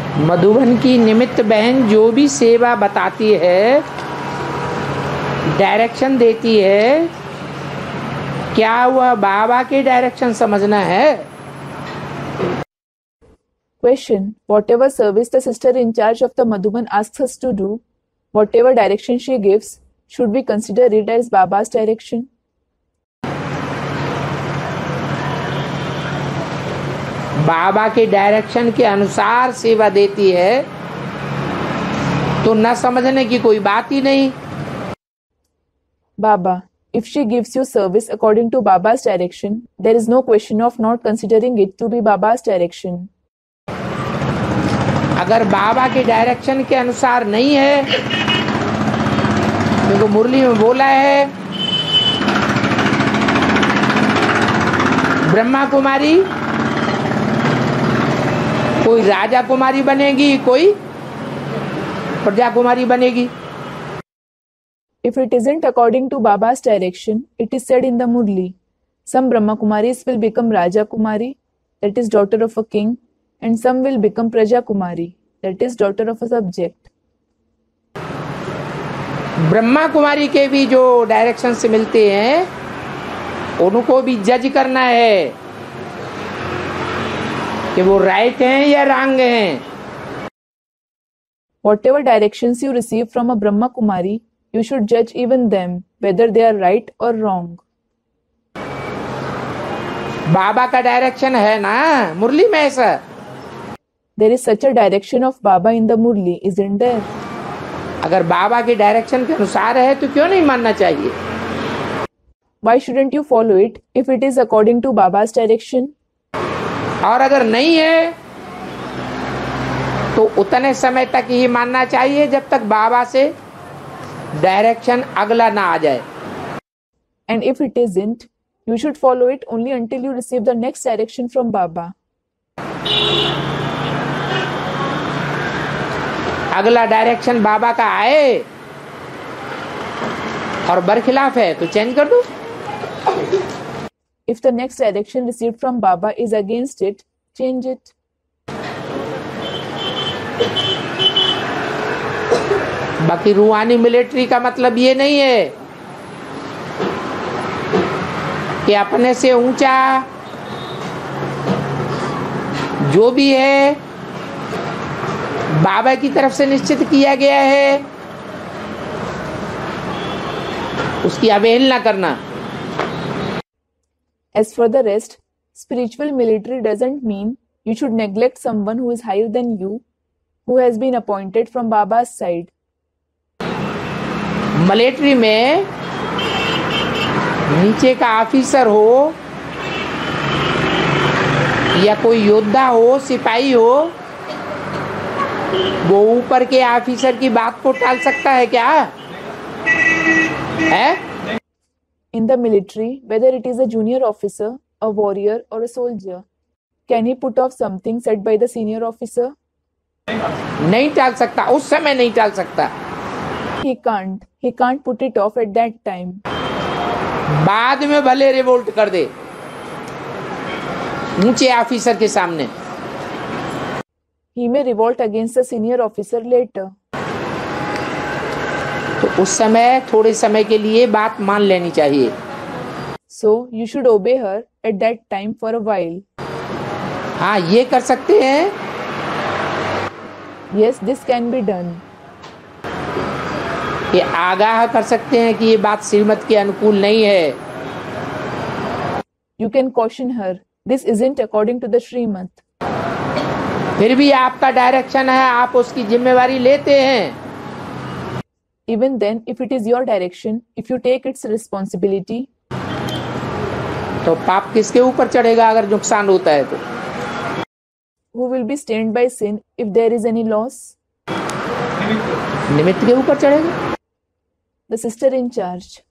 मधुबन की निमित्त बहन जो भी सेवा बताती है, डायरेक्शन देती है, क्या वह बाबा के डायरेक्शन समझना है? Question: Whatever service the sister in charge of the Madhuban asks us to do, whatever direction she gives, should we consider it as Baba's direction? बाबा के डायरेक्शन के अनुसार सेवा देती है तो न समझने की कोई बात ही नहीं। Baba, if she gives you service according to Baba's direction, there is no question of not considering it to be Baba's direction. अगर बाबा के डायरेक्शन के अनुसार नहीं है, देखो मुरली में बोला है, ब्रह्मा कुमारी कोई राजा कुमारी बनेगी, कोई प्रजा कुमारी बनेगी। If it isn't according to Baba's direction, it is said in the Murli, some Brahma Kumaris will become Raja Kumari, that is daughter of a king, and some will become Praja Kumari, that is daughter of a subject. Brahma Kumari के भी जो direction से मिलते हैं, उनको भी जज करना है कि वो राइट हैं या रॉन्ग हैं। Whatever directions you receive from a Brahma Kumari, you should judge even them, whether they are right or wrong. बाबा का डायरेक्शन है ना मुरली में ऐसा? There is such a direction of Baba in the Murli, isn't there? अगर बाबा के direction के अनुसार है तो क्यों नहीं मानना चाहिए? Why shouldn't you follow it if it is according to Baba's direction? और अगर नहीं है तो उतने समय तक ही मानना चाहिए जब तक बाबा से डायरेक्शन अगला ना आ जाए। And if it isn't, you should follow it only until you receive the next direction from Baba. अगला डायरेक्शन बाबा का आए और बरखिलाफ है तो चेंज कर दो। If the next direction received from Baba is against it, change it. बाकी रूहानी मिलिट्री का मतलब ये नहीं है कि अपने से ऊंचा जो भी है बाबा की तरफ से निश्चित किया गया है उसकी अवहेलना करना। As for the rest, spiritual military doesn't mean you should neglect someone who is higher than you, who has been appointed from Baba's side. Military में नीचे का ऑफिसर हो या कोई योद्धा हो, सिपाही हो, वो ऊपर के ऑफिसर की बात को टाल सकता है क्या? है? In the military, whether it is a junior officer, a warrior, or a soldier, can he put off something said by the senior officer? नहीं टाल सकता, उस समय नहीं टाल सकता। He can't. He can't put it off at that time. बाद में भले रिवोल्ट कर दे ऊंचे ऑफिसर के सामने। He may revolt against the senior officer later. तो उस समय थोड़े समय के लिए बात मान लेनी चाहिए। So you should obey her at that time for a while. हाँ, ये कर सकते हैं। Yes, this can be done. ये आगाह कर सकते हैं कि ये बात श्रीमत के अनुकूल नहीं है। You can caution her. This isn't according to the Srimad. फिर भी आपका डायरेक्शन है, आप उसकी जिम्मेवारी लेते हैं। Even then, if it is your direction, if you take its responsibility, तो पाप किसके ऊपर चढ़ेगा अगर नुकसान होता है तो? who will be stained by sin if there is any loss? निमित्त के ऊपर चढ़ेगा। The sister in charge.